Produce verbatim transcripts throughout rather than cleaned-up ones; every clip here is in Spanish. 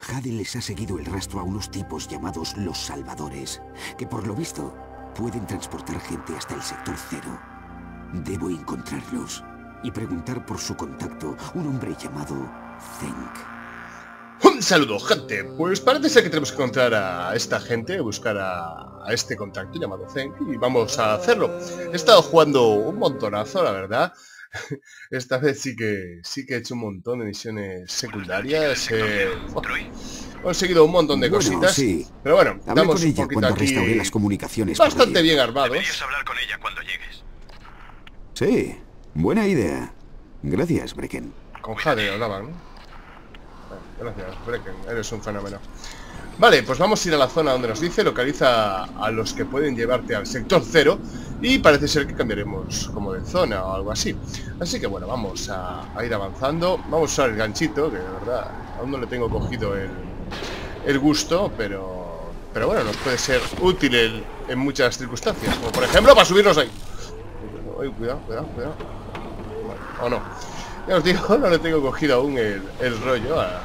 Jade les ha seguido el rastro a unos tipos llamados los Salvadores, que por lo visto pueden transportar gente hasta el sector cero. Debo encontrarlos y preguntar por su contacto, un hombre llamado Zenk. Un saludo, gente. Pues parece ser que tenemos que encontrar a esta gente, buscar a, a este contacto llamado Zenk, y vamos a hacerlo. He estado jugando un montonazo, la verdad. Esta vez sí que sí que he hecho un montón de misiones secundarias. He conseguido un montón de bueno, cositas. Sí. Pero bueno, estamos un poquito cuando aquí restauré las comunicaciones bastante bien armados. Deberías hablar con ella cuando llegues. Sí, buena idea. Gracias, Brecken. Con Jade hablaban, ¿no? Gracias, Brecken, eres un fenómeno. Vale, pues vamos a ir a la zona donde nos dice, localiza a los que pueden llevarte al sector cero. Y parece ser que cambiaremos como de zona o algo así. Así que bueno, vamos a, a ir avanzando. Vamos a usar el ganchito, que de verdad aún no le tengo cogido el, el gusto, pero pero bueno, nos puede ser útil en, en muchas circunstancias. Como por ejemplo para subirnos ahí. Ay, cuidado, cuidado, cuidado. Bueno, o no. Ya os digo, no le tengo cogido aún el, el rollo a...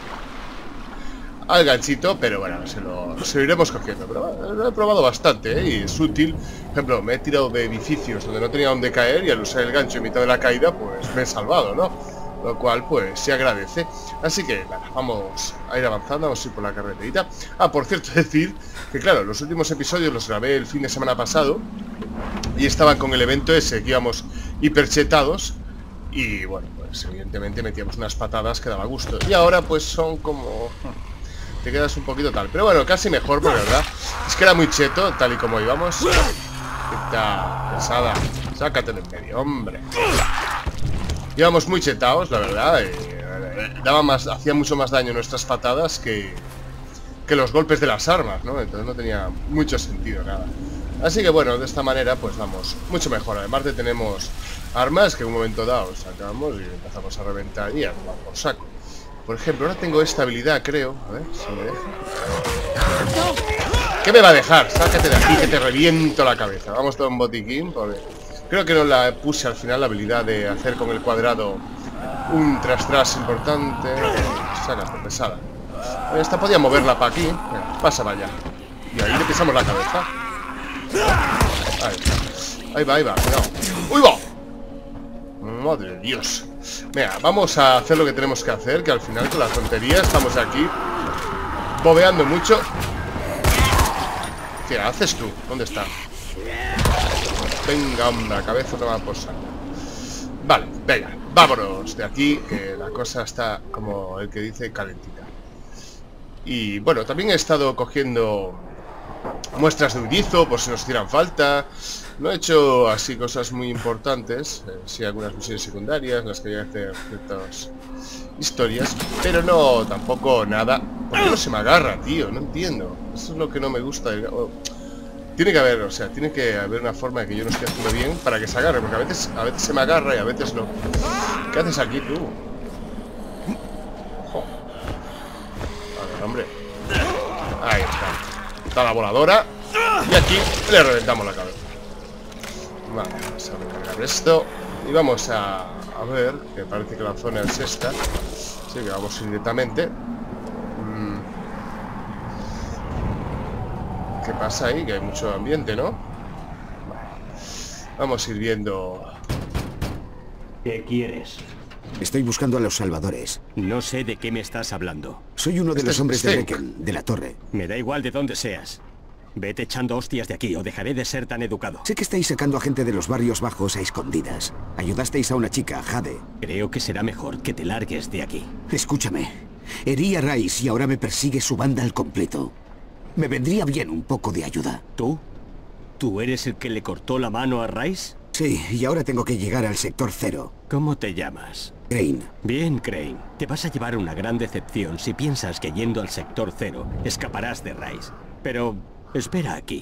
al ganchito, pero bueno, se lo, se lo iremos cogiendo. Pero bueno, lo he probado bastante, ¿eh? Y es útil. Por ejemplo, me he tirado de edificios donde no tenía dónde caer, y al usar el gancho en mitad de la caída, pues me he salvado, ¿no? Lo cual, pues, se agradece. Así que, bueno, vamos a ir avanzando, vamos a ir por la carreterita. Ah, por cierto, decir que, claro, los últimos episodios los grabé el fin de semana pasado, y estaban con el evento ese, que íbamos hiperchetados. Y, bueno, pues, evidentemente metíamos unas patadas que daba gusto. Y ahora, pues, son como... te quedas un poquito tal, pero bueno, casi mejor, por verdad. Es que era muy cheto, tal y como íbamos. Esta pesada, sácate de en medio, hombre. Íbamos muy chetados, la verdad. eh, eh, daba más, hacía mucho más daño nuestras patadas que, que los golpes de las armas, ¿no? Entonces no tenía mucho sentido, nada. Así que bueno, de esta manera pues vamos mucho mejor. Además de tenemos armas que en un momento dado sacamos y empezamos a reventar y a tomar por saco. Por ejemplo, ahora tengo esta habilidad, creo. A ver si me deja. ¿Qué me va a dejar? Sácate de aquí que te reviento la cabeza. Vamos todo un botiquín, porque creo que no la puse al final, la habilidad de hacer con el cuadrado un tras tras importante. Sácate, pesada. Esta podía moverla para aquí. Venga, pasa para allá. Y ahí le pisamos la cabeza. Ahí, ahí va, ahí va, cuidado. ¡Uy, va! Madre de Dios. Venga, vamos a hacer lo que tenemos que hacer, que al final con la tontería estamos aquí bobeando mucho. ¿Qué haces tú? ¿Dónde está? Venga, hombre, la cabeza toma por saco. Vale, venga, vámonos de aquí, que la cosa está, como el que dice, calentita. Y bueno, también he estado cogiendo muestras de huidizo por si nos hicieran falta. No he hecho así cosas muy importantes, eh, sí algunas misiones secundarias, las que voy a hacer ciertas historias, pero no tampoco nada. ¿Por qué no se me agarra, tío? No entiendo. Eso es lo que no me gusta. Oh, tiene que haber, o sea, tiene que haber una forma de que yo no esté haciendo bien para que se agarre, porque a veces, a veces se me agarra y a veces no. ¿Qué haces aquí, tú? Oh. A ver, hombre. Ahí está. Está la voladora. Y aquí le reventamos la cabeza. Vale, vamos a recargar esto. Y vamos a, a ver, que parece que la zona es esta. Así que vamos directamente. mm. ¿Qué pasa ahí? Que hay mucho ambiente, ¿no? Vale. Vamos a ir viendo. ¿Qué quieres? Estoy buscando a los Salvadores. No sé de qué me estás hablando. Soy uno de Este los es hombres de Zenk. Brecken, de la torre. Me da igual de dónde seas. Vete echando hostias de aquí o dejaré de ser tan educado. Sé que estáis sacando a gente de los barrios bajos a escondidas. Ayudasteis a una chica, Jade. Creo que será mejor que te largues de aquí. Escúchame. Herí a Rice y ahora me persigue su banda al completo. Me vendría bien un poco de ayuda. ¿Tú? ¿Tú eres el que le cortó la mano a Rice? Sí, y ahora tengo que llegar al sector cero. ¿Cómo te llamas? Crane. Bien, Crane. Te vas a llevar una gran decepción si piensas que yendo al sector cero escaparás de Rice. Pero espera aquí.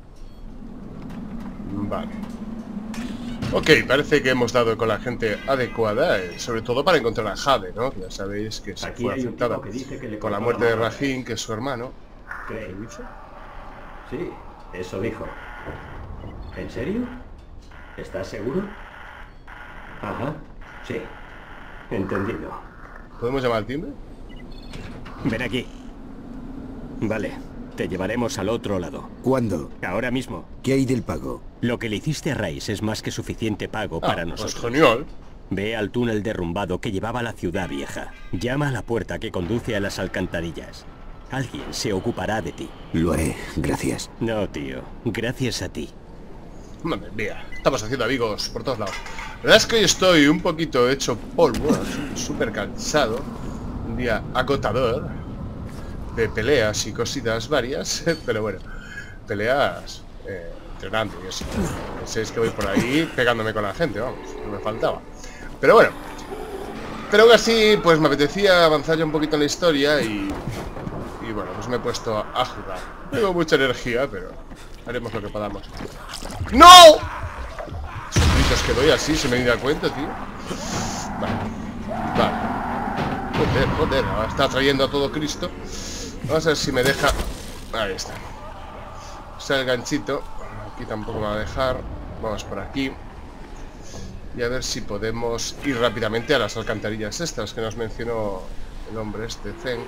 Vale. Ok, parece que hemos dado con la gente adecuada, eh, sobre todo para encontrar a Jade, ¿no? Ya sabéis que se Aquí fue hay un afectada tipo que dice que le con la cortó muerte la de mano. Rahim, que es su hermano. ¿Crane? Sí, eso dijo. ¿En serio? ¿Estás seguro? Ajá, sí. Entendido. ¿Podemos llamar al timbre? Ven aquí. Vale, te llevaremos al otro lado. ¿Cuándo? Ahora mismo. ¿Qué hay del pago? Lo que le hiciste a Rais es más que suficiente pago Ah, para pues nosotros. genial. Ve al túnel derrumbado que llevaba a la ciudad vieja. Llama a la puerta que conduce a las alcantarillas. Alguien se ocupará de ti. Lo haré, gracias. No, tío. Gracias a ti. Madre mía, estamos haciendo amigos por todos lados. La verdad es que hoy estoy un poquito hecho polvo, súper cansado. Un día agotador de peleas y cositas varias. Pero bueno, peleas eh, entrenando y eso. Penséis que voy por ahí pegándome con la gente, vamos, no me faltaba. Pero bueno, pero aún así, pues me apetecía avanzar ya un poquito en la historia y... Y bueno, pues me he puesto a jugar. Tengo mucha energía, pero haremos lo que podamos. ¡No! Esos gritos que doy así, se me da cuenta, tío. Vale, vale. Joder, joder, ahora está trayendo a todo Cristo. Vamos a ver si me deja. Ahí está. O sea, el ganchito. Aquí tampoco me va a dejar. Vamos por aquí. Y a ver si podemos ir rápidamente a las alcantarillas estas que nos mencionó el hombre este, Zen.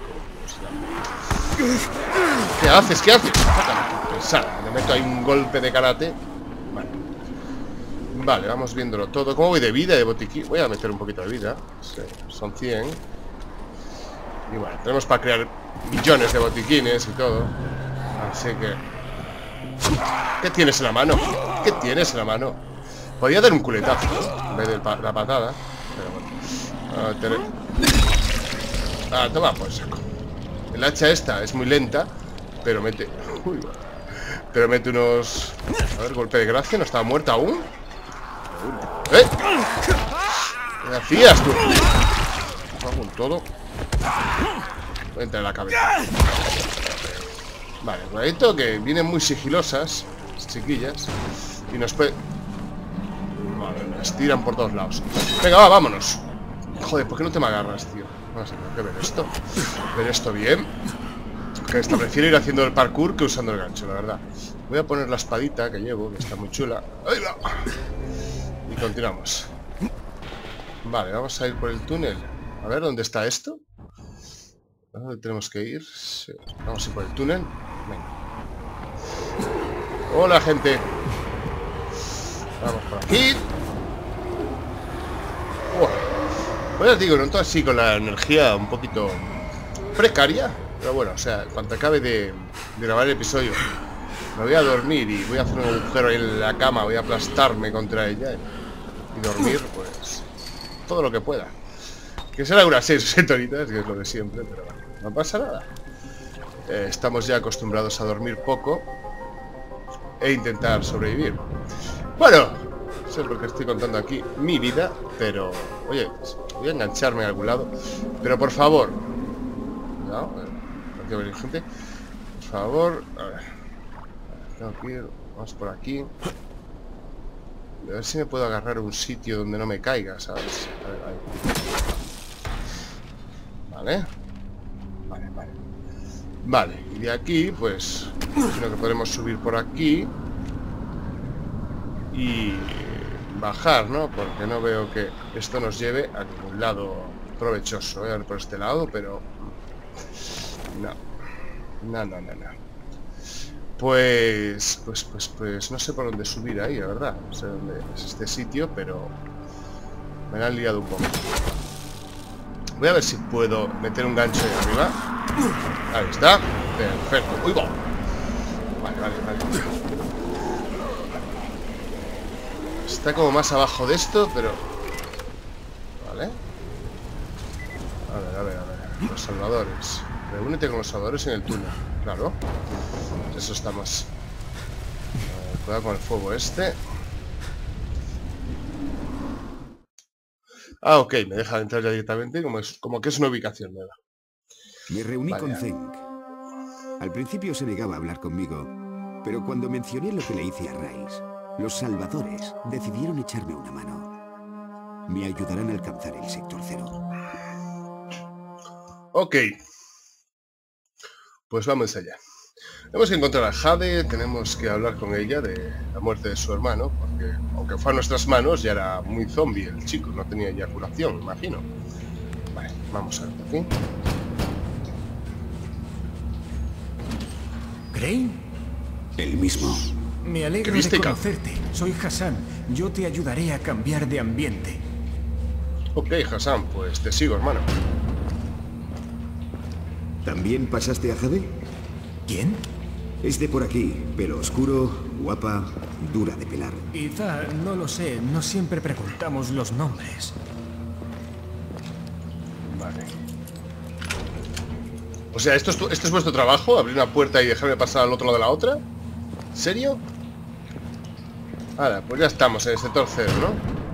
¿Qué haces? ¿Qué haces? Pensar, me meto ahí un golpe de karate. Vale. Vale, vamos viéndolo todo. ¿Cómo voy de vida, de botiquín? Voy a meter un poquito de vida. Sí, son cien. Y bueno, tenemos para crear millones de botiquines y todo. Así que... ¿Qué tienes en la mano? ¿Qué tienes en la mano? Podría dar un culetazo, ¿no? En vez de pa la patada. Pero bueno. A tener... Ah, toma por saco. El hacha esta es muy lenta, pero mete... Uy, pero mete unos... A ver, golpe de gracia, no estaba muerta aún. ¿Eh? ¿Qué hacías tú? Con todo. Entra en la cabeza. Vale, cuidadito que vienen muy sigilosas, chiquillas. Y nos puede... Vale, las tiran por todos lados. Venga, va, vámonos. Joder, ¿por qué no te me agarras, tío? No sé, tengo que ver esto. Ver esto bien. Que esta prefiero ir haciendo el parkour que usando el gancho, la verdad. Voy a poner la espadita que llevo, que está muy chula. ¡Ahí va! Y continuamos. Vale, vamos a ir por el túnel. A ver, ¿dónde está esto? ¿A dónde tenemos que ir? Sí. Vamos a ir por el túnel. Venga. Hola, gente. Vamos por aquí. Oh. Pues ya os digo, no todo así con la energía un poquito precaria. Pero bueno, o sea, cuando acabe de, de grabar el episodio, me voy a dormir y voy a hacer un agujero en la cama. Voy a aplastarme contra ella y dormir, pues, todo lo que pueda. Que será unas seis o siete horitas, que es lo de siempre, pero bueno, no pasa nada. Eh, estamos ya acostumbrados a dormir poco e intentar sobrevivir. Bueno, no sé por qué estoy contando aquí mi vida, pero, oye, voy a engancharme a algún lado. Pero por favor, no, aquí va gente. Por favor, a ver, tengo que ir, vamos por aquí. A ver si me puedo agarrar un sitio donde no me caiga, ¿sabes? A ver, ahí. Vale. Vale, vale. Vale, y de aquí, pues, creo que podremos subir por aquí y bajar, ¿no? Porque no veo que esto nos lleve a ningún lado provechoso. Voy a ver por este lado, pero... No. No, no, no, no. Pues, pues, pues, pues, no sé por dónde subir ahí, la verdad. No sé dónde es este sitio, pero me la han liado un poco. Voy a ver si puedo meter un gancho ahí arriba. Ahí está. Perfecto. ¡Uy, va! Vale, vale, vale. Está como más abajo de esto, pero... Vale. A ver, a ver, a ver. Los salvadores. Reúnete con los salvadores en el túnel. Claro. Eso estamos. Eh, cuidado con el fuego este. Ah, ok, me deja entrar ya directamente, como, es, como que es una ubicación nueva. Me reuní Vale. con Zeng. Al principio se negaba a hablar conmigo, pero cuando mencioné lo que le hice a Rais, los salvadores decidieron echarme una mano. Me ayudarán a alcanzar el sector cero. Ok. Pues vamos allá. Tenemos que encontrar a Jade, tenemos que hablar con ella de la muerte de su hermano, porque aunque fue a nuestras manos, ya era muy zombie el chico, no tenía eyaculación, imagino. Vale, vamos a ver por aquí. ¿Crane? El mismo. Me alegro ¿Qué viste, de cabrón? conocerte. Soy Hassan. Yo te ayudaré a cambiar de ambiente. Ok, Hassan, pues te sigo, hermano. ¿También pasaste a Jade? ¿Quién? Es de por aquí, pelo oscuro, guapa, dura de pelar. Quizá, no lo sé. No siempre preguntamos los nombres. Vale. O sea, ¿esto es, tu- ¿esto es vuestro trabajo? ¿Abrir una puerta y dejarme pasar al otro lado de la otra? ¿En serio? Ahora, pues ya estamos en el sector cero, ¿no?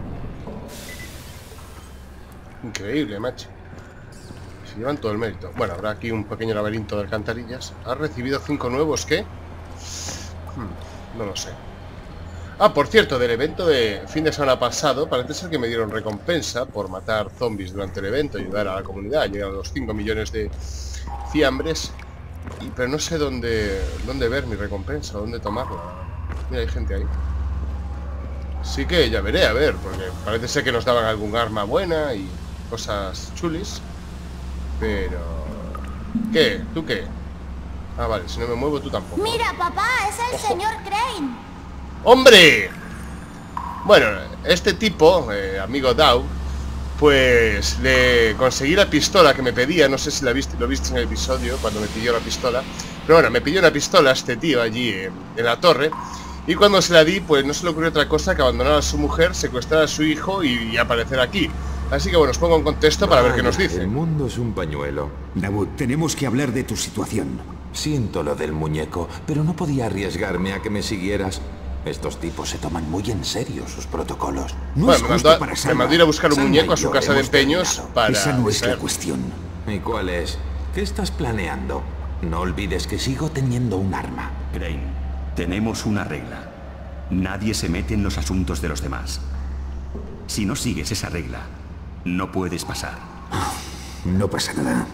Increíble, macho. Se llevan todo el mérito. Bueno, habrá aquí un pequeño laberinto de alcantarillas. ¿Has recibido cinco nuevos qué? Hmm, no lo sé. Ah, por cierto, del evento de fin de semana pasado, parece ser que me dieron recompensa por matar zombies durante el evento y ayudar a la comunidad a llegar a los cinco millones de fiambres. Y, pero no sé dónde, dónde ver mi recompensa, dónde tomarla. Mira, hay gente ahí. Sí que ya veré, a ver, porque parece ser que nos daban algún arma buena y cosas chulis. Pero... ¿Qué? ¿Tú qué? Ah, vale, si no me muevo tú tampoco. Mira, papá, es el Ojo. señor Crane. ¡Hombre! Bueno, este tipo, eh, amigo Dow, pues le conseguí la pistola que me pedía. No sé si la viste, lo viste en el episodio cuando me pidió la pistola. Pero bueno, me pidió una pistola este tío allí eh, en la torre. Y cuando se la di, pues no se le ocurrió otra cosa que abandonar a su mujer, secuestrar a su hijo y, y aparecer aquí. Así que bueno, os pongo en contexto para ver qué nos Vaya, dice. El mundo es un pañuelo. Davud, tenemos que hablar de tu situación. Siento lo del muñeco, pero no podía arriesgarme a que me siguieras. Estos tipos se toman muy en serio sus protocolos. No Bueno, es me justo mandó, a- para me Salva. mandó ir a buscar un Salva muñeco a y su yo casa de hemos empeños terminado. para... Esa no es la distraerme. cuestión. ¿Y cuál es? ¿Qué estás planeando? No olvides que sigo teniendo un arma. Crane, tenemos una regla. Nadie se mete en los asuntos de los demás. Si no sigues esa regla, no puedes pasar. No pasa nada.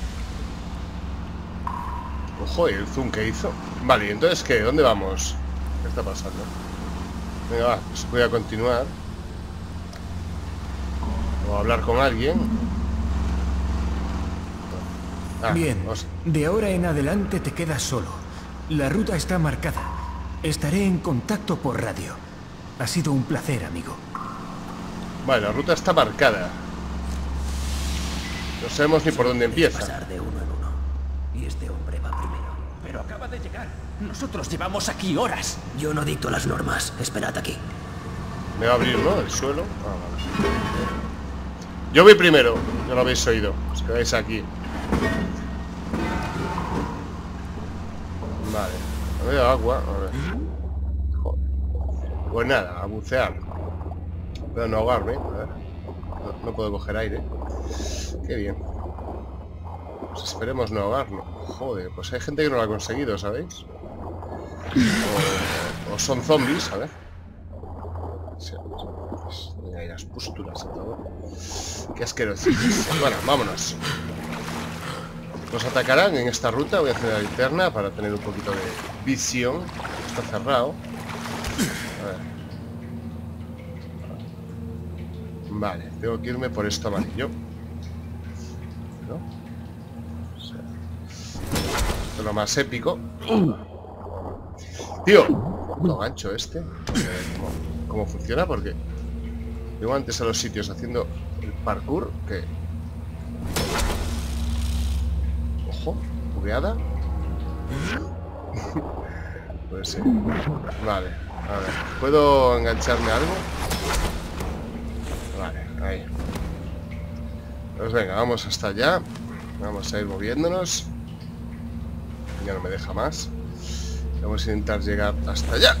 Ojo, ¿y el zoom que hizo? Vale, ¿y entonces qué? ¿Dónde vamos? ¿Qué está pasando? Venga, va, pues voy a continuar. O a hablar con alguien. Ah, Bien. vamos. De ahora en adelante te quedas solo. La ruta está marcada. Estaré en contacto por radio. Ha sido un placer, amigo. Vale, la ruta está marcada. No sabemos ni por dónde empieza. Pasar de uno en uno. Y este hombre va primero. Pero acaba de llegar. Nosotros llevamos aquí horas. Yo no dicto las normas. Esperad aquí. Me va a abrir, ¿no? El suelo. Ah, vale. Yo voy primero. Ya lo habéis oído. Os quedáis aquí. Vale. A ver, agua. A ver. Joder. Pues nada, a bucear. Pero no ahogarme. A ver. No, no puedo coger aire. Qué bien. Pues esperemos no ahogarnos. Joder, pues hay gente que no lo ha conseguido, ¿sabéis? O, o son zombies, a ver. Sí, pues, mira, hay las pústulas y todo. Qué asqueroso. Bueno, vámonos. Nos atacarán en esta ruta. Voy a hacer la linterna para tener un poquito de visión. Está cerrado. A ver. Vale, tengo que irme por esto amarillo. ¿No? O sea, esto es lo más épico. Tío, lo gancho este. A ver ¿Cómo, cómo funciona? Porque llego antes a los sitios haciendo el parkour que... Ojo, bugueada. Pues sí. Vale, a ver. ¿Puedo engancharme a algo? Vale, ahí. Pues venga, vamos hasta allá. Vamos a ir moviéndonos. Ya no me deja más. Vamos a intentar llegar hasta allá.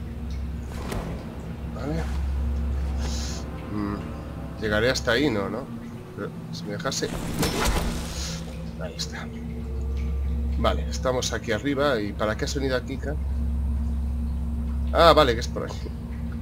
Vale. Mm, llegaré hasta ahí, ¿no? ¿no? Pero si me dejase... Ahí está. Vale, estamos aquí arriba. ¿Y para qué has venido aquí, Kika? Ah, vale, que es por aquí.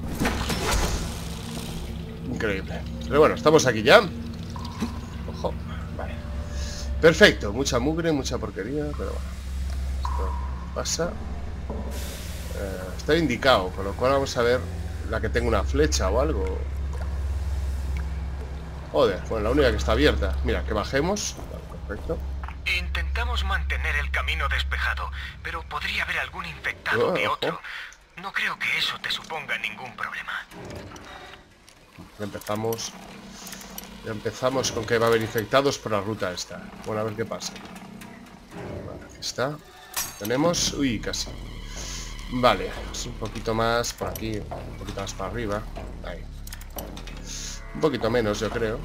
Increíble. Pero bueno, estamos aquí ya. Ojo, vale. Perfecto, mucha mugre, mucha porquería. Pero bueno, esto pasa. eh, Está indicado, con lo cual vamos a ver la que tenga una flecha o algo. Joder, bueno, la única que está abierta. Mira, que bajemos. Vale, perfecto. Intentamos mantener el camino despejado, pero podría haber algún infectado Oh, que oh. otro. No creo que eso te suponga ningún problema. Ya empezamos. Ya empezamos con que va a haber infectados por la ruta esta. Bueno, a ver qué pasa. Vale, aquí está. Tenemos... Uy, casi. Vale, es un poquito más por aquí, un poquito más para arriba. Ahí. Un poquito menos, yo creo.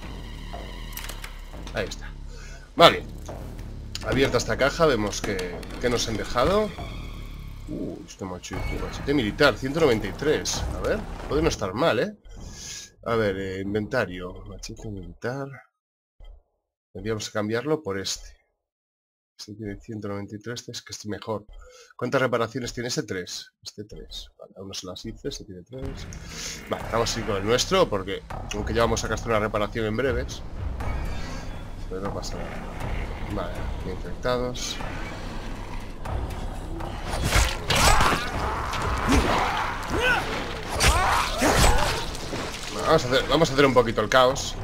Ahí está. Vale. Abierta esta caja, vemos que, que nos han dejado. Uh, este machete, machete militar, ciento noventa y tres. A ver, puede no estar mal, ¿eh? A ver, eh, inventario. Machete militar. Tendríamos que cambiarlo por este. Este tiene ciento noventa y tres, este es que esté mejor. ¿Cuántas reparaciones tiene este? tres. Este tres. Vale, aún no se las hice, este tiene tres. Vale, vamos a ir con el nuestro, porque aunque ya vamos a gastar una reparación en breves. Pero no pasa nada. Vale, infectados. Bueno, vamos, a hacer, vamos a hacer un poquito el caos.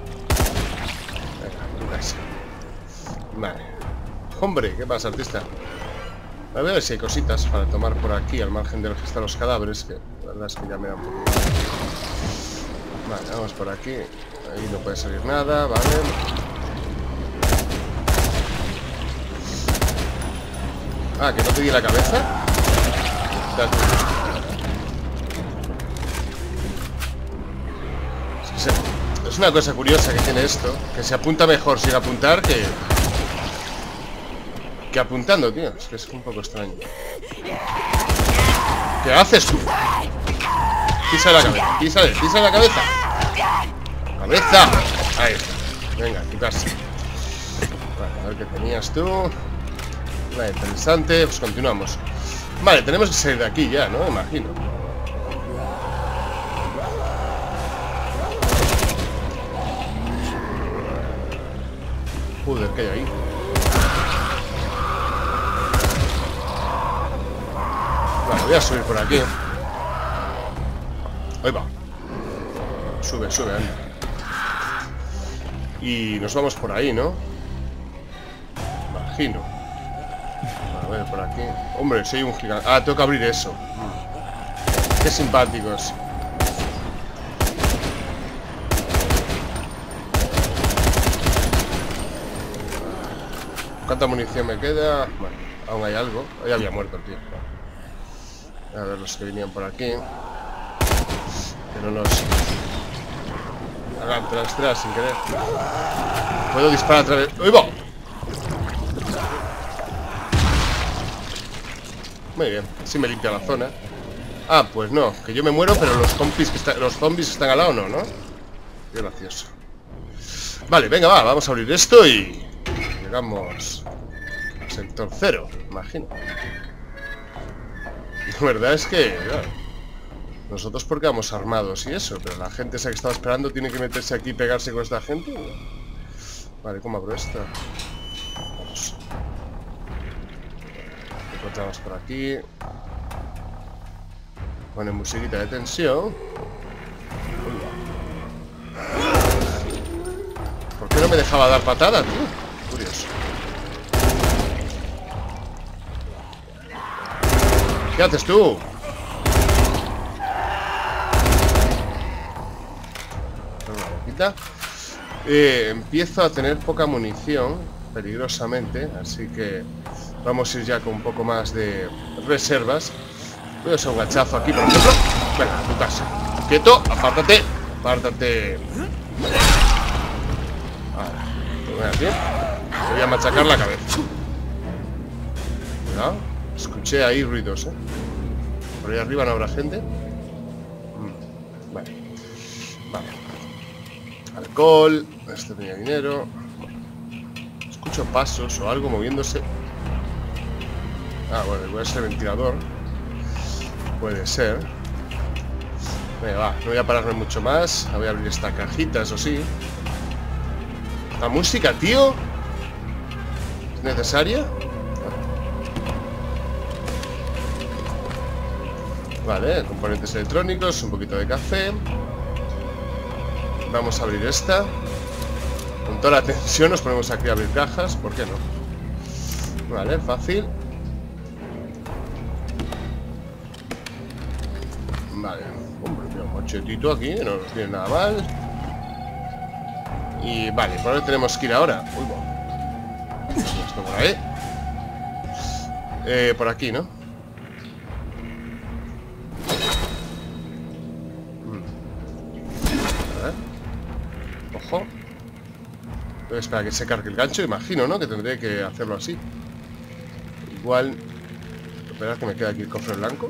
Venga, casi. Vale. Hombre, ¿qué pasa, artista? A ver si hay cositas para tomar por aquí, al margen de registrar los cadáveres, que la verdad es que ya me da un poco. Vale, vamos por aquí. Ahí no puede salir nada, vale. Ah, que no te di la cabeza. Es una cosa curiosa que tiene esto, que se apunta mejor sin apuntar que... Que apuntando, tío. Es que es un poco extraño. ¿Qué haces tú? Pisa la cabeza, písale, pisa la cabeza. ¡Cabeza! Ahí está. Venga, quitarse. Vale, a ver qué tenías tú. Vale, interesante. Pues continuamos. Vale, tenemos que salir de aquí ya, ¿no? Imagino. Joder, ¿qué hay ahí? Vale, voy a subir por aquí. Ahí va. Sube, sube, anda. Y nos vamos por ahí, ¿no? Imagino. A ver, por aquí. Hombre, si hay un gigante. Ah, tengo que abrir eso. Qué simpáticos. ¿Cuánta munición me queda? Bueno, aún hay algo. Ahí había muerto el tío. A ver los que venían por aquí. Que no nos hagan tras tras sin querer. Puedo disparar a través. ¡Uy, va! Muy bien, así me limpia la zona. Ah, pues no, que yo me muero, pero los zombies que están, los zombies están al lado, ¿no? ¿no? Qué gracioso. Vale, venga, va, vamos a abrir esto y llegamos al sector cero, imagino. La verdad es que, claro, nosotros porque vamos armados y eso, pero la gente esa que estaba esperando tiene que meterse aquí y pegarse con esta gente, ¿no? Vale, ¿cómo abro esta? Vamos. Encontramos por aquí. Pone musiquita de tensión. ¿Por qué no me dejaba dar patada, tío? Curioso. ¿Qué haces tú? Eh, empiezo a tener poca munición, peligrosamente, así que vamos a ir ya con un poco más de reservas. Voy a usar un hachazo aquí, por ejemplo. Venga, a tu casa. Quieto, apártate, apártate. Ahora, te voy a machacar la cabeza. Cuidado. Escuché ahí ruidos, ¿eh? Por ahí arriba no habrá gente. Mm, vale. Vale. Alcohol. Este tenía dinero. Escucho pasos o algo moviéndose. Ah, bueno, puede ser el ventilador. Puede ser. Venga, va. No voy a pararme mucho más. Voy a abrir esta cajita, eso sí. La música, tío. ¿Es necesaria? Vale, componentes electrónicos, un poquito de café. Vamos a abrir esta. Con toda la tensión nos ponemos aquí a abrir cajas. ¿Por qué no? Vale, fácil. Vale. Hombre, mira, un machetito aquí. No nos viene nada mal. Y vale, ¿por dónde tenemos que ir ahora? Uy, bueno. Esto por ahí. Eh, por aquí, ¿no? Ojo. Voy a esperar a que se cargue el gancho. Imagino, ¿no? Que tendré que hacerlo así. Igual. Esperad que me queda aquí el cofre blanco.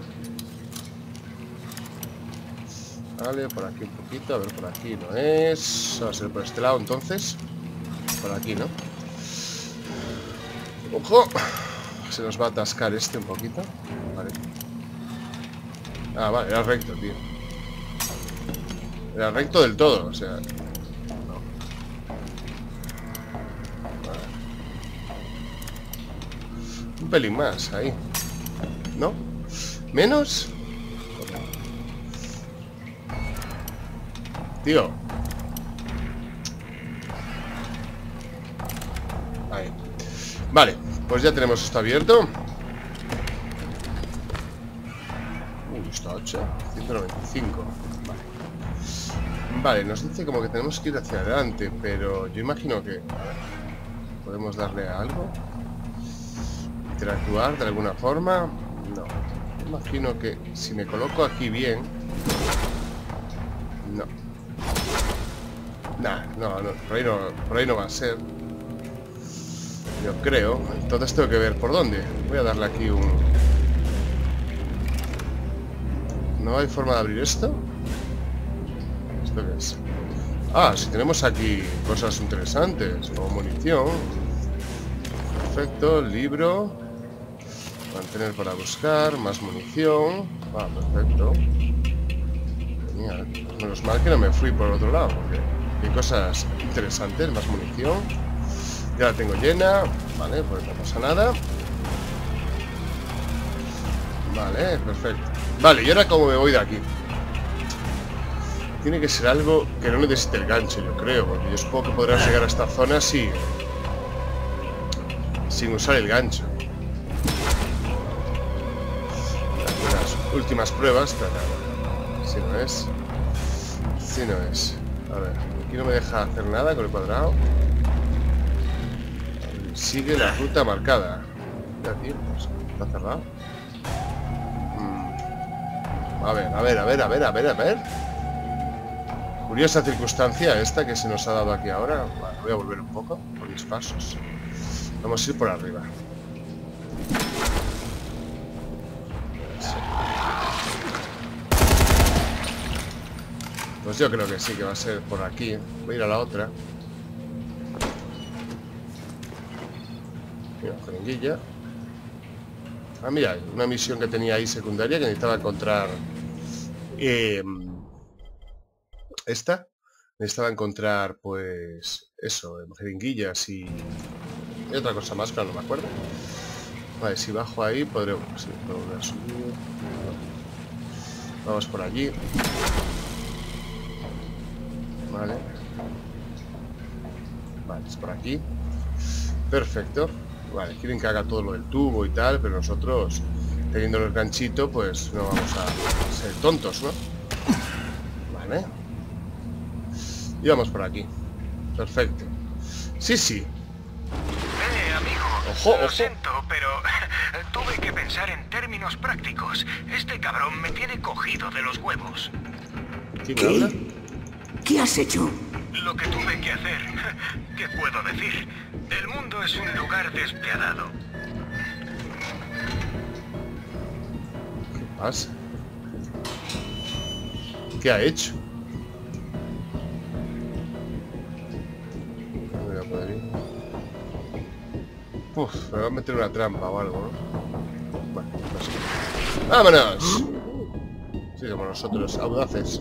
Vale, por aquí un poquito. A ver, por aquí no es. Va a ser por este lado, entonces. Por aquí, ¿no? Ojo. Se nos va a atascar este un poquito. Vale. Ah, vale, era recto, tío. Era recto del todo, o sea... Un pelín más, ahí. ¿No? ¿Menos? Tío. Ahí. Vale, pues ya tenemos esto abierto. Uy, está ocho. ciento noventa y cinco. Vale. Vale, nos dice como que tenemos que ir hacia adelante, pero yo imagino que... A ver, ¿podemos darle a algo? ¿Interactuar de alguna forma? No. Imagino que si me coloco aquí bien... No. Nah, no, no, por ahí no, por ahí no va a ser. Yo creo. Entonces tengo que ver por dónde. Voy a darle aquí un... ¿No hay forma de abrir esto? ¿Esto qué es? Ah, si tenemos aquí cosas interesantes. O munición. Perfecto, libro. Mantener para buscar, más munición. Ah, perfecto. Genial. Menos mal que no me fui por otro lado, porque hay cosas interesantes, más munición. Ya la tengo llena. Vale, pues no pasa nada. Vale, perfecto. Vale, y ahora cómo me voy de aquí. Tiene que ser algo que no necesite el gancho, yo creo, porque yo supongo que podrás llegar a esta zona sin, sin usar el gancho. Las últimas pruebas, pero si no es, si no es. A ver, aquí no me deja hacer nada con el cuadrado. Sigue la ruta marcada. Ya, tío, pues, está cerrado. Mm. A ver, a ver, a ver, a ver, a ver, a ver. Curiosa circunstancia esta que se nos ha dado aquí ahora. Vale, voy a volver un poco por mis pasos. Vamos a ir por arriba. Pues yo creo que sí, que va a ser por aquí. Voy a ir a la otra. Mira, jeringuilla. Ah, mira, una misión que tenía ahí secundaria que necesitaba encontrar... Eh, esta. Necesitaba encontrar, pues... Eso, jeringuillas y... y otra cosa más, pero no me acuerdo. Vale, si bajo ahí podré... Sí, puedo volver a subir. Vamos por allí. Vale. Vale, es por aquí. Perfecto. Vale, quieren que haga todo lo del tubo y tal, pero nosotros, teniendo el ganchito, pues no vamos a ser tontos, ¿no? Vale. Y vamos por aquí. Perfecto. Sí, sí. Eh, amigo. Ojo, Lo ojo. siento, pero tuve que pensar en términos prácticos. Este cabrón me tiene cogido de los huevos. ¿Quién me habla? ¿Qué has hecho? Lo que tuve que hacer. ¿Qué puedo decir? El mundo es un lugar despiadado. ¿Qué pasa? ¿Qué ha hecho? No voy a poder ir. Uf, me va a meter una trampa o algo, ¿no? Bueno, pues... ¡vámonos! Sí, como nosotros, audaces.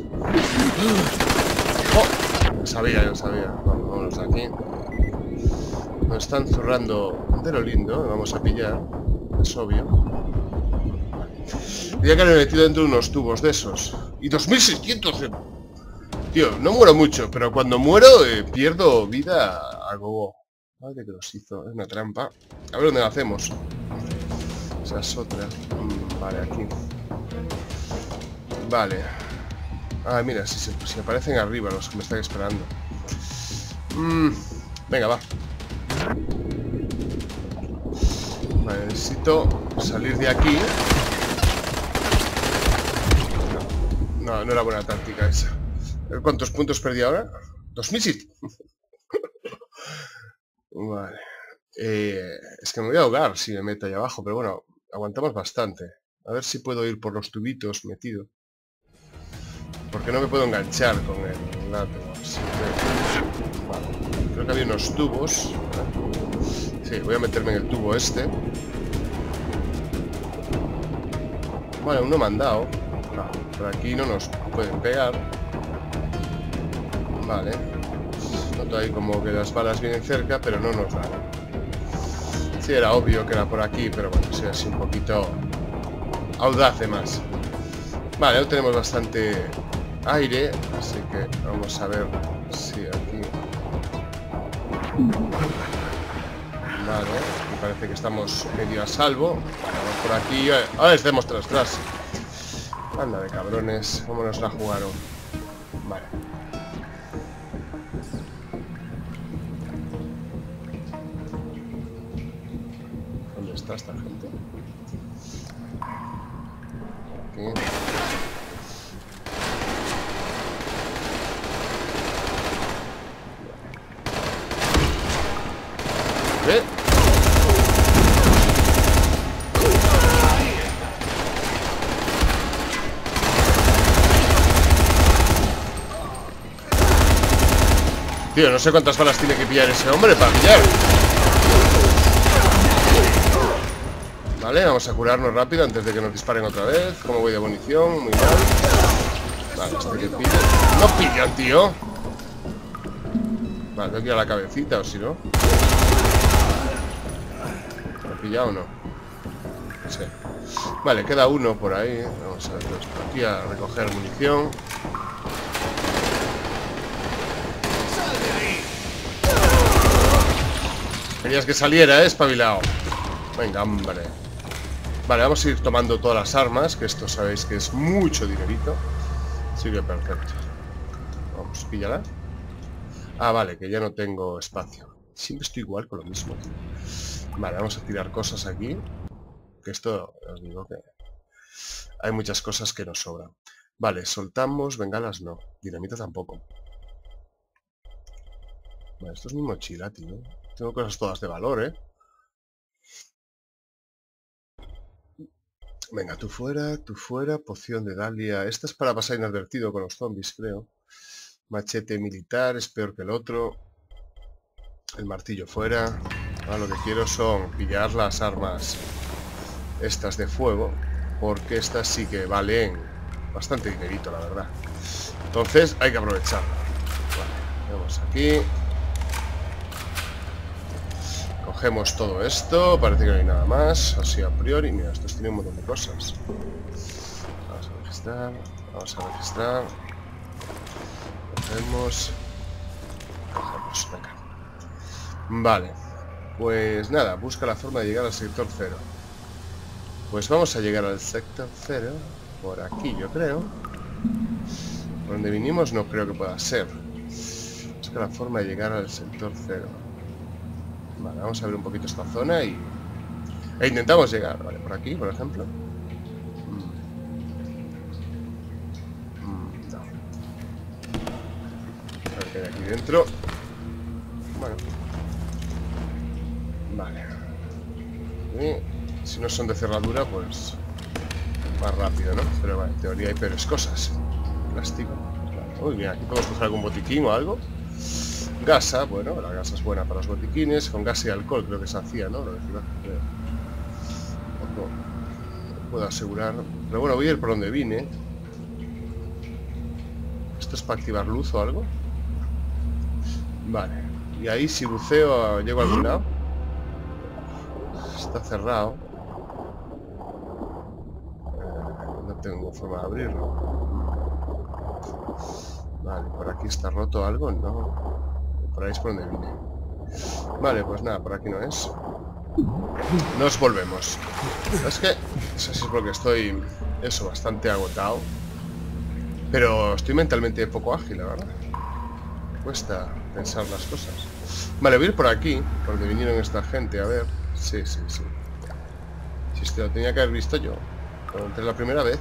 ¡Oh! Lo sabía, yo sabía. Vamos, vámonos aquí. Nos están zurrando de lo lindo. Vamos a pillar. Es obvio. Ya que me he metido dentro de unos tubos de esos. Y dos mil seiscientos de... Tío, no muero mucho, pero cuando muero eh, pierdo vida hago... Madre que los hizo, es una trampa. A ver dónde la hacemos. Esa es otra. Mm, vale, aquí. Vale. Ah, mira, si, si, si aparecen arriba los que me están esperando. Mm, venga, va. Vale, necesito salir de aquí. No, no, no era buena táctica esa. ¿Cuántos puntos perdí ahora? Dos mil siete. Vale. Eh, es que me voy a ahogar si me meto ahí abajo, pero bueno, aguantamos bastante. A ver si puedo ir por los tubitos metido. Porque no me puedo enganchar con el látigo. Así que... Vale. Creo que había unos tubos. Sí, voy a meterme en el tubo este. Vale, uno me han dado. No, por aquí no nos pueden pegar. Vale. Noto ahí como que las balas vienen cerca, pero no nos dan. Sí, era obvio que era por aquí, pero bueno, sí, así un poquito audaz de más. Vale, hoy tenemos bastante aire, así que vamos a ver si aquí... Vale, me parece que estamos medio a salvo. Vamos por aquí. Ahora estemos tras tras. Anda de cabrones, cómo nos la jugaron. Vale. ¿Dónde está esta gente? Aquí. ¿Eh? Tío, no sé cuántas balas tiene que pillar ese hombre para pillar. Vale, vamos a curarnos rápido antes de que nos disparen otra vez. ¿Cómo voy de munición? Muy mal. Vale, este que pille. ¡No pillan, tío! Vale, tengo que ir a la cabecita o si no. ¿Me ha pillado o no? No sé. Vale, queda uno por ahí. Vamos a ver por aquí a recoger munición. Querías que saliera, ¿eh? Espabilado. Venga, hombre. Vale, vamos a ir tomando todas las armas, que esto sabéis que es mucho dinerito. Así que perfecto. Vamos, píllala. Ah, vale, que ya no tengo espacio. Siempre estoy igual con lo mismo, tío. Vale, vamos a tirar cosas aquí. Que esto, os digo que... hay muchas cosas que nos sobran. Vale, soltamos, bengalas no. Dinamita tampoco. Vale, esto es mi mochila, tío. Tengo cosas todas de valor, ¿eh? Venga, tú fuera, tú fuera. Poción de Dalia. Esta es para pasar inadvertido con los zombies, creo. Machete militar, es peor que el otro. El martillo fuera. Ahora lo que quiero son pillar las armas estas de fuego, porque estas sí que valen bastante dinerito, la verdad. Entonces hay que aprovecharla. Vale, vamos aquí. Cogemos todo esto. Parece que no hay nada más. Así a priori. Mira, estos tienen un montón de cosas. Vamos a registrar. Vamos a registrar. Cogemos. Cogemos. Venga. Vale. Pues nada. Busca la forma de llegar al sector cero. Pues vamos a llegar al sector cero. Por aquí, yo creo. Por donde vinimos no creo que pueda ser. Busca la forma de llegar al sector cero. Vale, vamos a ver un poquito esta zona y... e intentamos llegar, vale, por aquí, por ejemplo. Mm. Mm, no. A ver qué hay aquí dentro. Bueno. Vale. Y si no son de cerradura, pues... más rápido, ¿no? Pero vale, en teoría hay peores cosas. Plástico. Vale. Uy, bien, aquí podemos coger algún botiquín o algo. Gasa, bueno, la gasa es buena para los botiquines. Con gas y alcohol creo que se hacía, ¿no? Lo de ciudad, creo. No, no puedo asegurar. Pero bueno, voy a ir por donde vine. ¿Esto es para activar luz o algo? Vale. Y ahí si buceo, ¿llego a algún lado? Está cerrado. Eh, no tengo forma de abrirlo. Vale, por aquí está roto algo, ¿no? Por ahí es por donde vine. Vale, pues nada, por aquí no es. Nos volvemos. Es que, no sé si es porque estoy, eso, bastante agotado. Pero estoy mentalmente poco ágil, la verdad. Me cuesta pensar las cosas. Vale, voy a ir por aquí, porque vinieron esta gente, a ver. Sí, sí, sí. Si esto lo tenía que haber visto yo cuando entré la primera vez.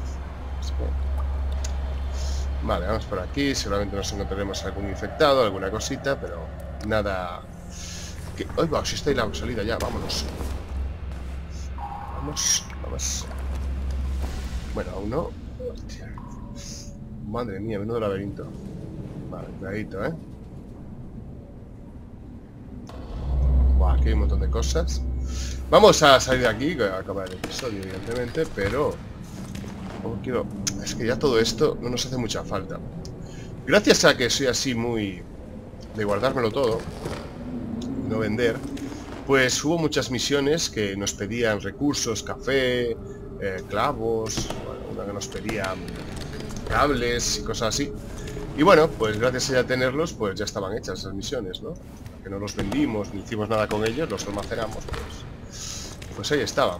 Vale, vamos por aquí. Seguramente nos encontraremos algún infectado, alguna cosita, pero nada... Que... ¡Ay, va! Si está ahí la salida ya, vámonos. Vamos, vamos. Bueno, aún no. Hostia. Madre mía, menudo laberinto. Vale, cuidadito, ¿eh? Buah, aquí hay un montón de cosas. Vamos a salir de aquí, que acaba el episodio, evidentemente, pero... Como quiero... Es que ya todo esto no nos hace mucha falta. Gracias a que soy así muy... de guardármelo todo, no vender, pues hubo muchas misiones que nos pedían recursos, café, eh, clavos, bueno, una que nos pedía cables y cosas así. Y bueno, pues gracias a ya tenerlos, pues ya estaban hechas esas misiones, ¿no? Que no los vendimos ni hicimos nada con ellos, los almacenamos, pues, pues ahí estaban.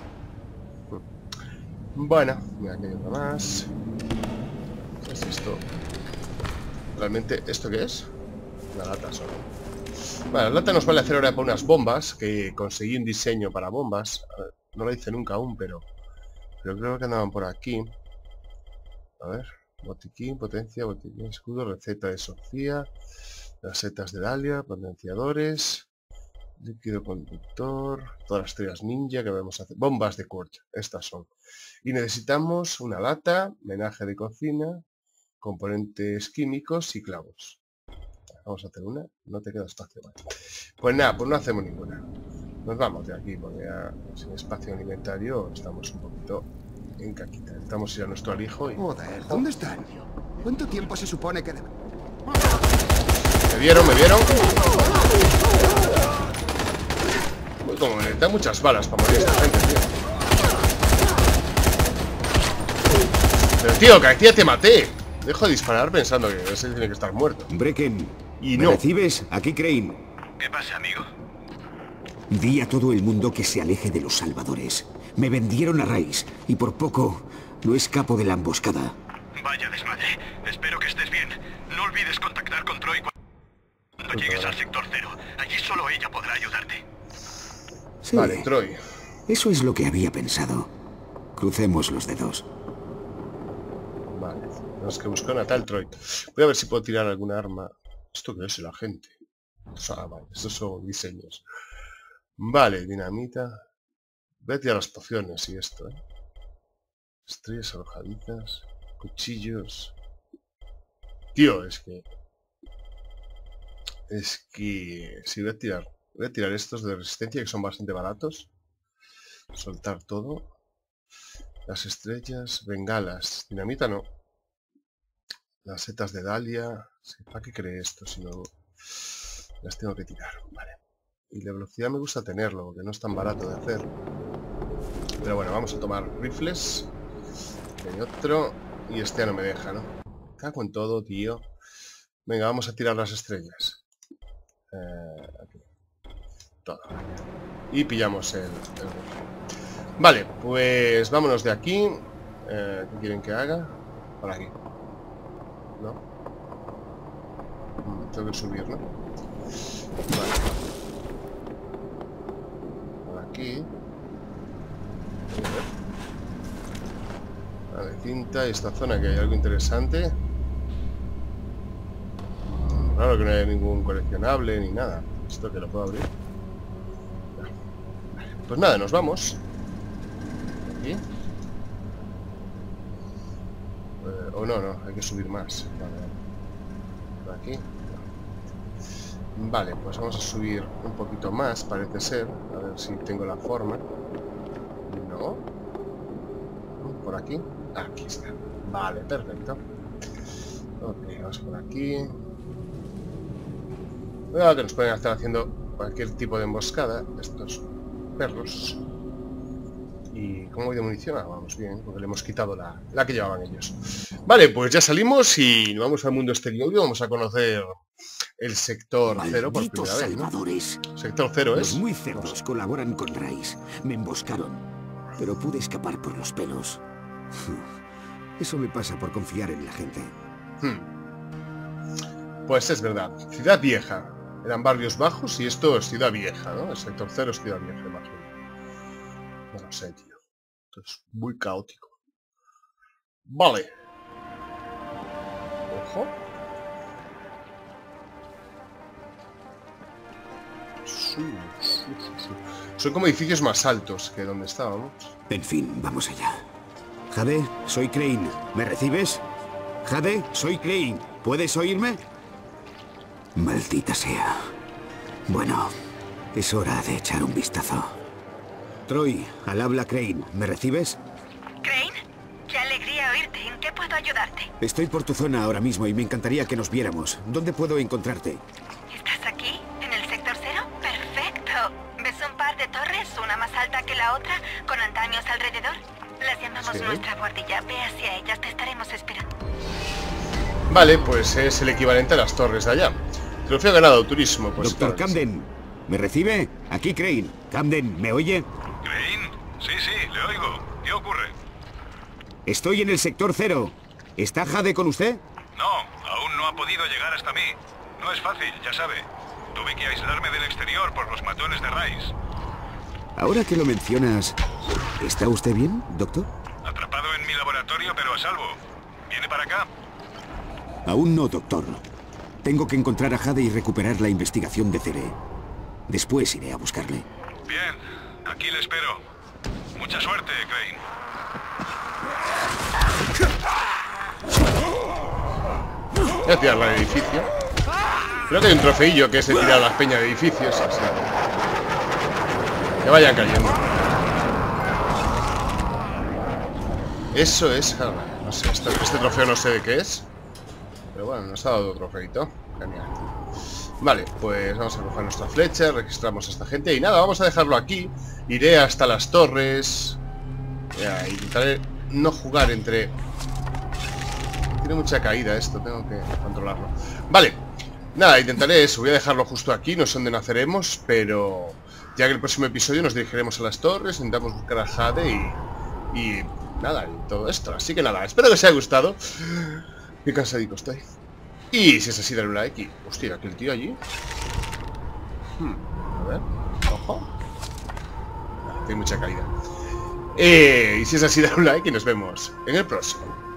Bueno, mira, aquí hay otra más. ¿Qué es esto? ¿Realmente esto qué es? Una lata solo. Vale, la lata nos vale hacer ahora para unas bombas, que conseguí un diseño para bombas. A ver, no lo hice nunca aún, pero... Pero creo que andaban por aquí. A ver, botiquín, potencia, botiquín, escudo, receta de Sofía, las setas de Dalia, potenciadores, líquido conductor, todas las estrellas ninja que vamos a hacer. Bombas de Quartz, estas son. Y necesitamos una lata, menaje de cocina, componentes químicos y clavos. Vamos a hacer una, no te queda espacio más. Pues nada, pues no hacemos ninguna. Nos vamos de aquí porque ya sin espacio alimentario estamos un poquito en caquita. Estamos ir a nuestro alijo y... Joder, ¿dónde están? ¿Cuánto tiempo se supone que debe...? Me vieron, me vieron. Uy, como me necesitan muchas balas para morir esta gente, tío. Pero tío, que aquí ya te maté. Dejo de disparar pensando que ese tiene que estar muerto. Brecken, y ¿me no. recibes? Aquí Crane. ¿Qué pasa, amigo? Di a todo el mundo que se aleje de los salvadores. Me vendieron a Rice y por poco no escapo de la emboscada. Vaya desmadre. Espero que estés bien. No olvides contactar con Troy cuando llegues al sector cero. Allí solo ella podrá ayudarte. Sí, vale, Troy. Eso es lo que había pensado. Crucemos los dedos. Vale, tenemos que buscar una tal Troy. Voy a ver si puedo tirar alguna arma. ¿Esto qué es? La gente. Ah, vale, estos son diseños. Vale, dinamita. Voy a tirar las pociones y esto, ¿eh? Estrellas arrojadizas. Cuchillos. Tío, es que... Es que... Si voy a tirar... Voy a tirar estos de resistencia que son bastante baratos. Soltar todo. Las estrellas, bengalas. Dinamita no. Las setas de Dalia. ¿Para qué cree esto? Si no... Las tengo que tirar. Vale. Y la velocidad me gusta tenerlo, porque no es tan barato de hacer. Pero bueno, vamos a tomar rifles. Hay otro. Y este ya no me deja, ¿no? Cago en todo, tío. Venga, vamos a tirar las estrellas. Eh, aquí. Todo. Y pillamos el, el... Vale, pues vámonos de aquí. Eh, ¿Qué quieren que haga? Por aquí. ¿No? Mm, tengo que subir, ¿no? Vale. Por aquí. Vale, cinta. Esta zona que hay algo interesante. Mm, raro que no haya ningún coleccionable ni nada. Esto que lo puedo abrir. Vale. Pues nada, nos vamos. Aquí. Eh, o oh, no, no, hay que subir más. Vale, vale. Por aquí. Vale, pues vamos a subir un poquito más, parece ser. A ver si tengo la forma. No. Por aquí. Aquí está. Vale, perfecto. Ok, vamos por aquí. Cuidado que nos pueden estar haciendo cualquier tipo de emboscada estos perros. ¿Y cómo voy de munición? Ah, vamos bien, porque le hemos quitado la, la que llevaban ellos. Vale, pues ya salimos y nos vamos al mundo exterior y vamos a conocer el sector cero por Malditos primera vez, ¿no? salvadores. Sector cero Los es... muy cerdos colaboran con Rice. Me emboscaron, pero pude escapar por los pelos. Eso me pasa por confiar en la gente. Hmm. Pues es verdad. Ciudad Vieja. Eran barrios bajos y esto es Ciudad Vieja, ¿no? El sector cero es Ciudad Vieja, imagino. No lo sé, tío. Esto es muy caótico. Vale. Ojo. Son como edificios más altos que donde estábamos. En fin, vamos allá. Jade, soy Crane. ¿Me recibes? Jade, soy Crane. ¿Puedes oírme? Maldita sea. Bueno, es hora de echar un vistazo. Troy, al habla Crane. ¿Me recibes? Crane, qué alegría oírte. ¿En qué puedo ayudarte? Estoy por tu zona ahora mismo y me encantaría que nos viéramos. ¿Dónde puedo encontrarte? ¿Estás aquí? ¿En el sector cero? Perfecto. ¿Ves un par de torres, una más alta que la otra, con andamios alrededor? Las llamamos Sí. nuestra guardilla. Ve hacia ellas, te estaremos esperando. Vale, pues es el equivalente a las torres de allá. Trofeo ganado, turismo. Pues Doctor claro, Camden, ¿me recibe? Aquí Crane. Camden, ¿me oye? ¿Crane? Sí, sí, le oigo. ¿Qué ocurre? Estoy en el sector cero. ¿Está Jade con usted? No, aún no ha podido llegar hasta mí. No es fácil, ya sabe. Tuve que aislarme del exterior por los matones de Rice. Ahora que lo mencionas, ¿está usted bien, doctor? Atrapado en mi laboratorio, pero a salvo. ¿Viene para acá? Aún no, doctor. Tengo que encontrar a Jade y recuperar la investigación de Cere. Después iré a buscarle. Bien, aquí le espero. Mucha suerte, Crane. Voy a tirarla del edificio. Creo que hay un trofeillo que es de tirar las peñas de edificios. Así. Que vayan cayendo. Eso es... No sé, este, este trofeo no sé de qué es. Pero bueno, nos ha dado otro trofeito. Genial. Vale, pues vamos a coger nuestra flecha, registramos a esta gente y nada, vamos a dejarlo aquí. Iré hasta las torres. Ya, intentaré no jugar entre... Tiene mucha caída esto, tengo que controlarlo. Vale, nada, intentaré eso. Voy a dejarlo justo aquí, no sé dónde naceremos, pero ya que el próximo episodio nos dirigiremos a las torres, intentamos buscar a Jade y... Y nada, y todo esto. Así que nada, espero que os haya gustado. Qué cansadico estoy. Y si es así, dale un like y... Hostia, aquel tío allí. Hmm, a ver, ojo. Ah, tiene mucha caída. Eh, y si es así, dale un like y nos vemos en el próximo.